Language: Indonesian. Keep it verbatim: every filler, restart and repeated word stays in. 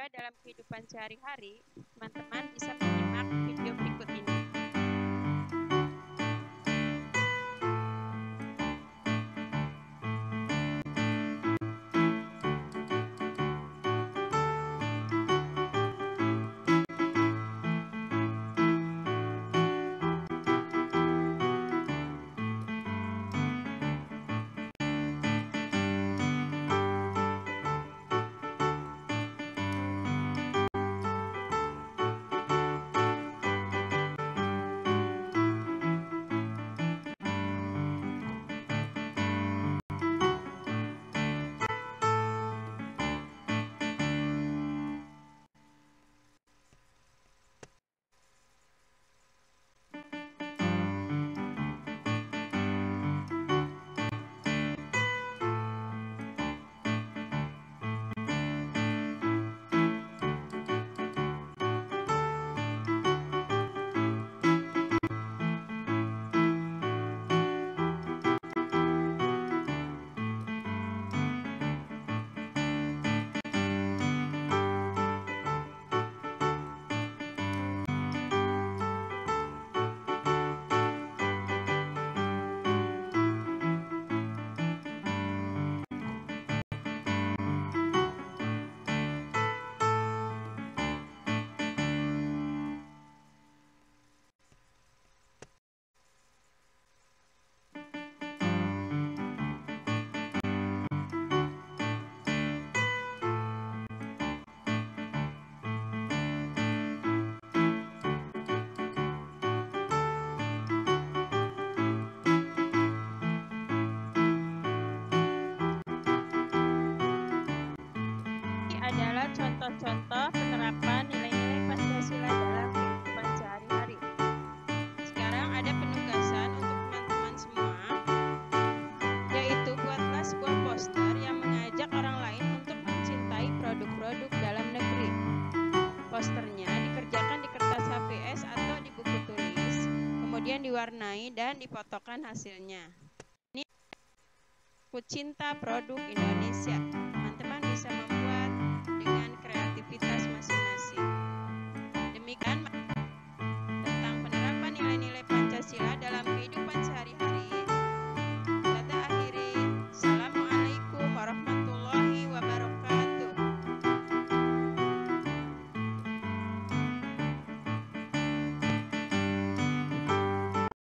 Pancasila dalam kehidupan sehari-hari, teman-teman bisa menyimak video berikut ini. Adalah contoh-contoh penerapan nilai-nilai Pancasila dalam kehidupan sehari-hari. Sekarang ada penugasan untuk teman-teman semua, yaitu buatlah sebuah poster yang mengajak orang lain untuk mencintai produk-produk dalam negeri. Posternya dikerjakan di kertas H P S atau di buku tulis, kemudian diwarnai dan difotokan hasilnya. Ini Ku Cinta Produk Indonesia.